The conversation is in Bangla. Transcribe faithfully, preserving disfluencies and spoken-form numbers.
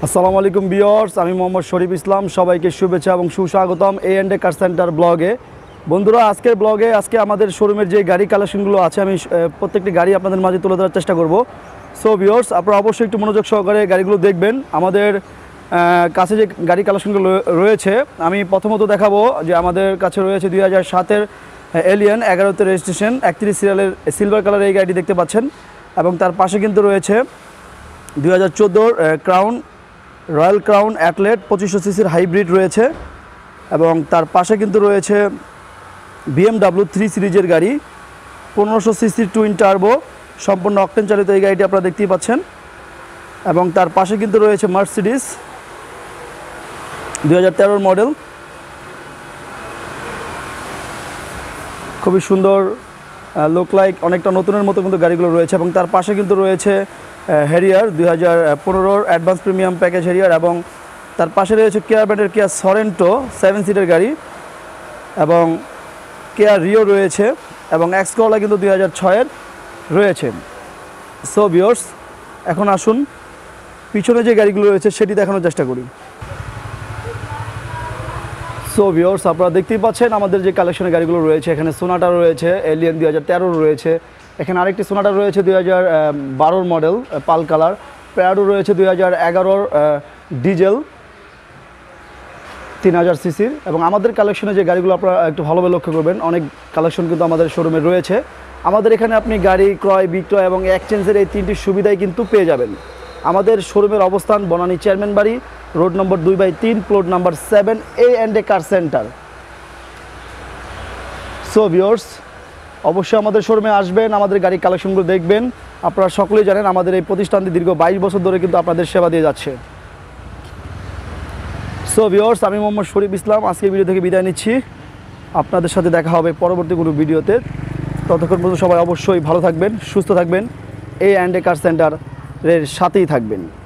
আসসালামু আলাইকুম ভিউয়ার্স, আমি মোহাম্মদ শরীফ ইসলাম। সবাইকে শুভেচ্ছা এবং সুস্বাগতম এ অ্যান্ড এ কার সেন্টার ব্লগে। বন্ধুরা, আজকের ব্লগে আজকে আমাদের শোরুমের যে গাড়ি কালেকশনগুলো আছে আমি প্রত্যেকটি গাড়ি আপনাদের মাঝে তুলে ধরার চেষ্টা করব। সো ভিউয়ার্স, আপনারা অবশ্যই একটু মনোযোগ সহকারে গাড়িগুলো দেখবেন। আমাদের কাছে যে গাড়ি কালেকশনগুলো রয়েছে আমি প্রথমত দেখাবো যে আমাদের কাছে রয়েছে দুই হাজার সাতের এলিয়ন এগারোতে রেজিস্ট্রেশন একত্রিশ সিরিয়ালের সিলভার কালার এই গাড়িটি দেখতে পাচ্ছেন। এবং তার পাশে কিন্তু রয়েছে দুই হাজার চোদ্দোর ক্রাউন রয়্যাল ক্রাউন অ্যাটলেট পঁচিশশো সিসির হাইব্রিড রয়েছে। এবং তার পাশে কিন্তু রয়েছে বিএমডাব্লিউ থ্রি সিরিজের গাড়ি পনেরোশো সিসির টুইন টার্বো সম্পূর্ণ অকটেন চালিত এই গাড়িটি আপনারা দেখতেই পাচ্ছেন। এবং তার পাশে কিন্তু রয়েছে মার্সিডিস দুই হাজার তেরোর মডেল, খুবই সুন্দর লুক লাইক, অনেকটা নতুনের মতো কিন্তু গাড়িগুলো রয়েছে। এবং তার পাশে কিন্তু রয়েছে হ্যারিয়ার দুই হাজার পনেরোর অ্যাডভান্স প্রিমিয়াম প্যাকেজ হ্যারিয়ার। এবং তার পাশে রয়েছে কেয়া ব্র্যান্ডের কেয়া সরেন্টো সেভেন সিটের গাড়ি এবং কেয়া রিও রয়েছে। এবং এক্স করলা কিন্তু দুই হাজার ছয়ের রয়েছে। সো ভিউয়ার্স, এখন আসুন পিছনে যে গাড়িগুলো রয়েছে সেটি দেখানোর চেষ্টা করি। সো ভিউয়ার্স, আপনারা দেখতেই পাচ্ছেন আমাদের যে কালেকশনের গাড়িগুলো রয়েছে। এখানে সোনাটা রয়েছে, এলিয়ন দুই হাজার তেরোর রয়েছে, এখানে আরেকটি সোনাটা রয়েছে দুই হাজার বারোর মডেল পাল কালার, প্যারাডো রয়েছে দুই হাজার এগারোর ডিজেল তিন হাজার সিসির। এবং আমাদের কালেকশনে যে গাড়িগুলো আপনারা একটু ভালোভাবে লক্ষ্য করবেন, অনেক কালেকশন কিন্তু আমাদের শোরুমে রয়েছে। আমাদের এখানে আপনি গাড়ি ক্রয় বিক্রয় এবং এক্সচেঞ্জের এই তিনটি সুবিধাই কিন্তু পেয়ে যাবেন। আমাদের শোরুমের অবস্থান বনানী চেয়ারম্যান বাড়ি, রোড নম্বর দুই বাই তিন, plot number seven, A and A car centre. So viewers, অবশ্যই আমাদের শোরুমে আসবেন, আমাদের গাড়ি কালেকশনগুলো দেখবেন। আপনারা সকলেই জানেন আমাদের এই প্রতিষ্ঠানটি দীর্ঘ বাইশ বছর ধরে কিন্তু আপনাদের সেবা দিয়ে যাচ্ছে। সো ভিউয়ার্স, আমি মোহাম্মদ শরীফ ইসলাম আজকের ভিডিও থেকে বিদায় নিচ্ছি। আপনাদের সাথে দেখা হবে পরবর্তী কোনো ভিডিওতে। ততক্ষণ পর্যন্ত সবাই অবশ্যই ভালো থাকবেন, সুস্থ থাকবেন, এ অ্যান্ড এ কার সেন্টারের সাথেই থাকবেন।